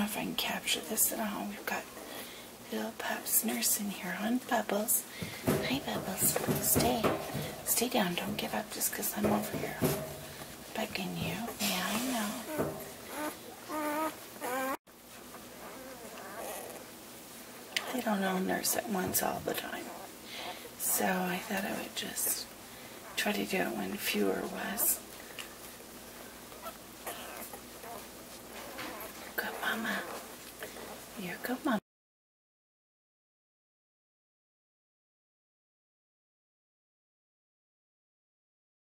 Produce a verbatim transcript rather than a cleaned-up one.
if I can capture this at all. We've got little pups nursing here on Bubbles. Hi, Bubbles. Stay. Stay down. Don't get up just because I'm over here bugging you. Yeah, I know. They don't all nurse at once all the time. So I thought I would just try to do it when fewer was. Good mama. You're good mama.